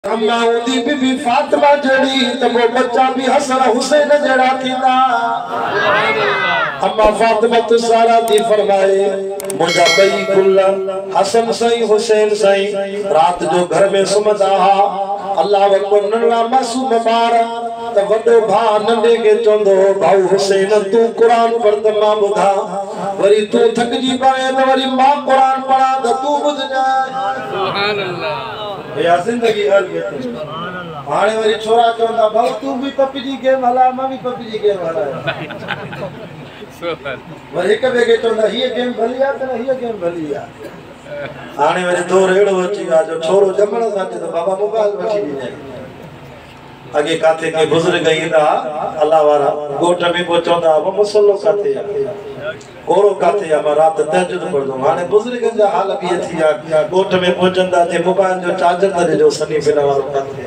अम्मा उदी बीबी फातिमा जड़ी तो वो बच्चा भी हसन हुसैन जड़ा थींदा। अम्मा फातिमा तो सारा दी फरमाए मुझा बई गुल्ला हसन सही हुसैन सही रात जो घर में सुमदा अल्लाह अकबर नन्ना मासूम बार तो वडो भा नंढे के चंदो भाऊ हुसैन तू कुरान पढ़ त मां बुधा वरी तू थक जी पवे तो वरी मां कुरान पढ़ा तो तू बुध जाए। सुभान अल्लाह या जिंदगी हल गई हाणे वरी छोरा चंदा भाऊ तू भी पप्पी जी गेम हला मां भी पप्पी जी गेम हला वरी एक बे के चंदा ही गेम भलिया त ही गेम भलिया हाणे वरी दो रेड़ो अची गा जो छोरो जमण साथे तो बाबा मोबाइल वठी दी अगे काथे के बुजुर्ग गईदा अल्लाह वाला गोठ में पहुंचंदा वो मसलो काथे कोरो काथे या रात तहज्जुद पढ़दो हाने बुजुर्ग जा हाल भी थी या गोठ में पहुंचंदा ते मोबाइल जो चार्जर त जो सनी बिन वालो काथे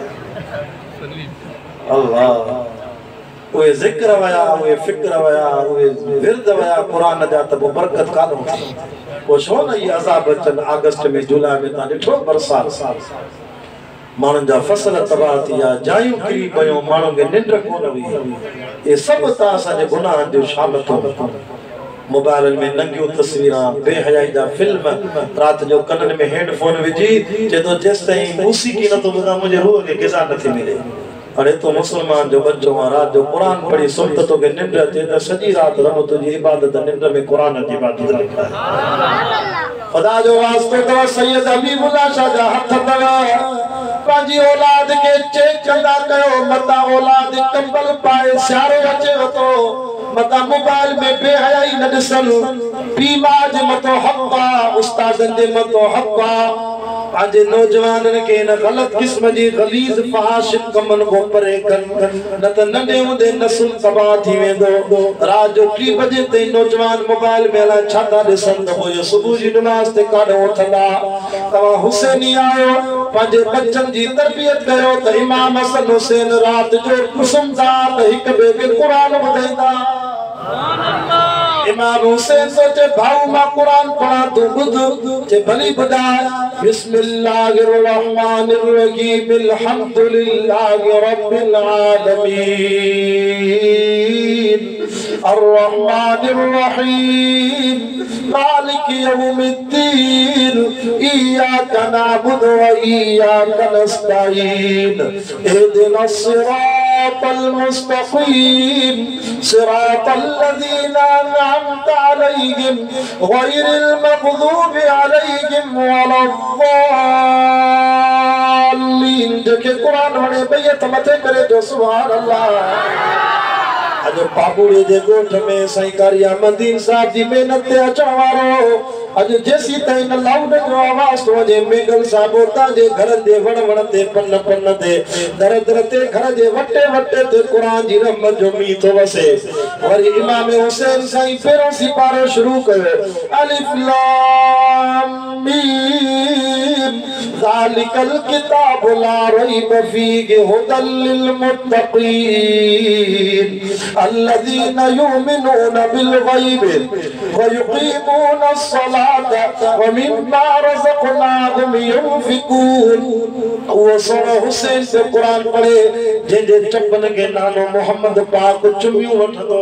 अल्लाह ओए जिक्र वया ओए फिक्र वया ओए विरद वया कुरान जा त बरकत कानो वो छो न ये अजाब अचन अगस्त में जुलाई में ता दिठो बरसात मानन जा फसल तबाह थिया जायूं किरी पयो मानो के निंड कोन हुई ये सब ता असांजे गुनाह जो शामिल हो मोबाइल में नंगियूं तस्वीरां बेहयाई जा फिल्म रात जो कनन में हेडफोन विजी जेतो जेस ताईं मौसीकी न तो बुधा मुझे रूह के गिजा न थी मिले अरे तो मुसलमान जो बच्चों रात जो कुरान पढ़ी सुनत तो के निंड अचे त सजी रात रब तुझी इबादत निंड में कुरान की इबादत लिखा है खुदा जो वास्ते तो सैयद हबीबुल्लाह शाह जा हथ दवा पाजी औलाद के चेक चंदा कयो मता औलाद कंबल पाए सारो अचे वतो मता मोबाइल में बेहयाई न दिसन बीमाज मतो हक्का उस्तादन दे मतो हक्का पाजे नौजवानन के न गलत किस्म जी गलीज फहाश कमन को परे कन न त नंढे हुंदे नसुल तबाह थी वेंदो रात जो 3 बजे ते नौजवान मोबाइल में ला छाता दिसन त वो सुबह जी नमाज ते काढो उठंदा तवा हुसैनी आयो पाजे बच्चन जी तरबियत कयो त इमाम हसन हुसैन रात जो कुसुमदा त एक बे के कुरान ॿुधाईंदा। सुभान अल्लाह इमाम हुसैन सोचे भाऊ मां कुरान पढ़ा तो बुध जे भली बुधाए बिस्मिल्लाहिर रहमानिर रहीम अल्हम्दुलिल्लाहि रब्बिल आलमीन अर्रहमानिर रहीम मालिक यौमिद्दीन इय्याका नअबुदु व इय्याका नस्तईन इहदिनस सिरातल मुस्तकीम सिरातल लज़ीना अनअमता अलैहिम गैरिल मग़ज़ूबि अलैहिम वलद्दाल्लीन। जेके कुरान वणे बैत मथे करे जो सुभान अल्लाह अज बाबूड़े जे गोठ में साईं कारिया मंदीन साहब जी मेहनत ते अचण वारो अज जेसी ताईं न लाउड जो आवाज तो जे मेगल साहब उता जे घर दे वण ते पन पन ते दर दर ते घर जे वटे वटे ते कुरान जी रहमत जो मी तो वसे वरी इमाम हुसैन साईं पेरो सिपारो शुरू कयो अलिफ लाम मीम ज़ालिकल किताब ला रैब फीहि हुदल लिल मुत्तक़ीन الذين يؤمنون بالغيب ويقيمون الصلاة ومما رزقناهم ينفقون वो सोना हुसैन से कुरान पढ़े जे चपन के नानो मोहम्मद पाक चुमियो वठदो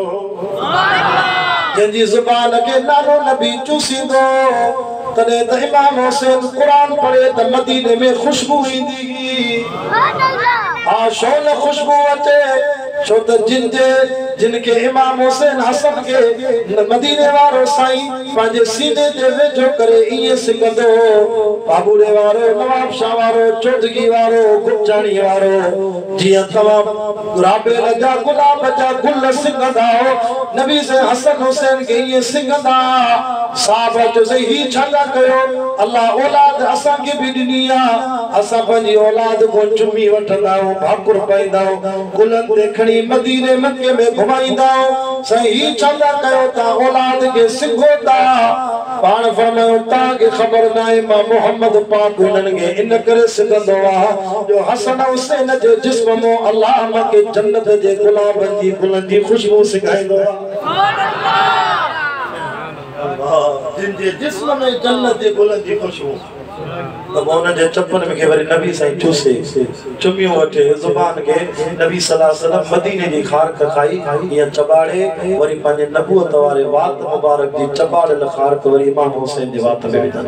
जंजी जुबान के नानो नबी चूसींदो तने त इमाम हुसैन कुरान पढ़े त मदीने में खुशबू ईंदी सुभान अल्लाह आ शोन खुशबू अचे छो त जिनके इमाम हुसैन हसन के मदीने वारो साईं पांजे सीने दे वेझो करे इए सिकंदो बाबूड़े वारो नवाब शाह वारो चौधरी वारो गुजानी वारो जिया तवा गुलाबे लगा गुलाब जा गुल सिकंदा नबी से हसन हुसैन के इए सिकंदा साहब जो सही छंगा कयो अल्लाह औलाद असा के भी दुनिया असा पंजी औलाद को चुमी वठंदा भाकुर पाइंदा गुलन देखणी मदीने मक्के में घुमाइंदा सही छंगा कयो ता औलाद के सिखोता पाण फरमायो ता के खबर नाए मां मोहम्मद पाक उनन के इन करे सिखंदो जो हसन हुसैन जे जिस्म मो अल्लाह मके जन्नत जे गुलाबन जी गुलन जी खुशबू सिखाइंदो सुभान अल्लाह अल्लाह जिन जे जिस्म में जन्नत जे गुलन जी खुशबू तो उन जे चपन में के वरी नबी साईं चूसे चुमियो वठे ज़ुबान के नबी सल्लल्लाहु अलैहि वसल्लम मदीने जी खारक खाई या चबाड़े वरी पंहिंजे नबूअत वारे वात मुबारक जी चबाड़े खारक वरी इमाम हुसैन जे वात में विधल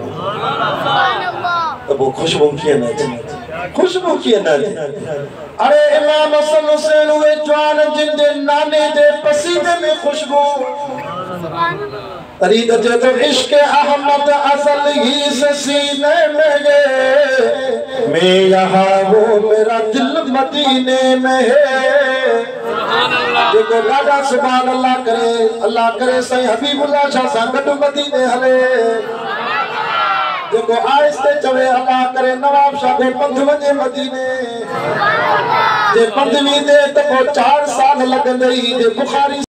तो वो खुशबू किए न खुशबू किए न अरे इमाम हसन हुसैन हुए जवान जिंदे नाने दे पसीने में खुशबू तरीद जे तो इश्क अहमद असल ही से सीने में है मैं यहाँ हूँ मेरा दिल मदीने में है देखो दादा सुभान अल्लाह करे सही हबीबुल्लाह शाह संगत मदीने हले देखो आहिस्ते चवे अल्लाह करे नवाब शाह को पंथ वजे मदीने जे पंधवी दे तो 4 साल लगंदई जे बुखारी